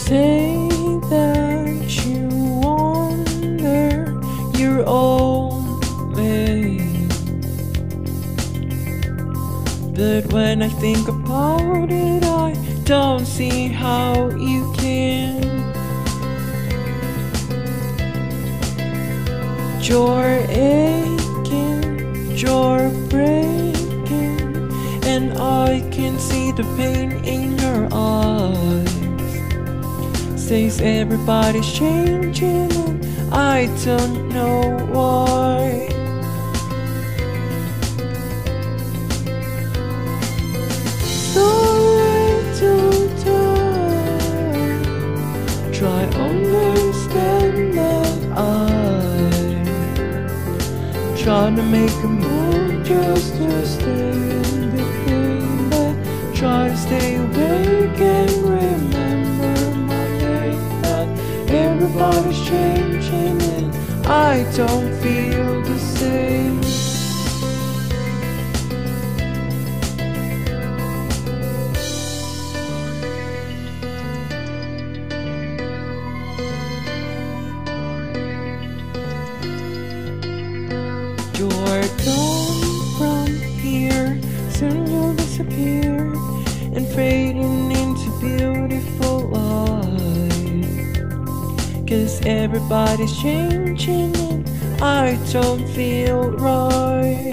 say that you wander your own way, but when I think about it, I don't see how you can. You're aching, you're breaking, and I can see the pain in your eyes. Says everybody's changing and I don't know why. So little time, try understand that I'm trying to make a move just to stay in the game, but try to stay awake and remember my name. But everybody's changing and I don't feel the same. You're gone from here, soon you'll disappear and fading into beautiful light. 'Cause everybody's changing and I don't feel right.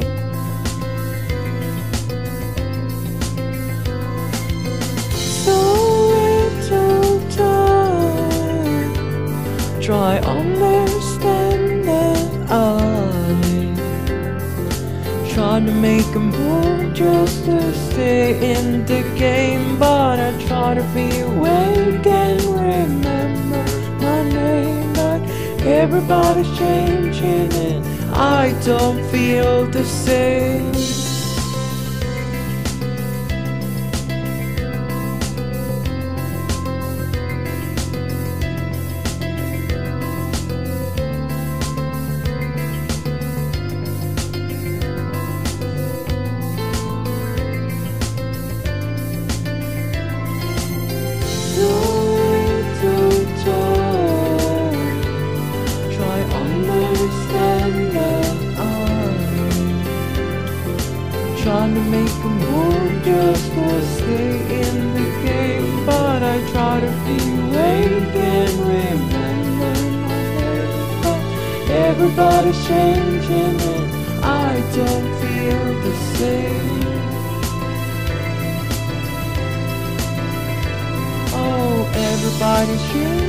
So little time, try understand that trying to make a move just to stay in the game, but I try to be awake and remember my name. But everybody's changing and I don't feel the same. Trying to make a move just to stay in the game, but I try to be awake and remember my name. But everybody's changing and I don't feel the same. Oh, everybody's changing.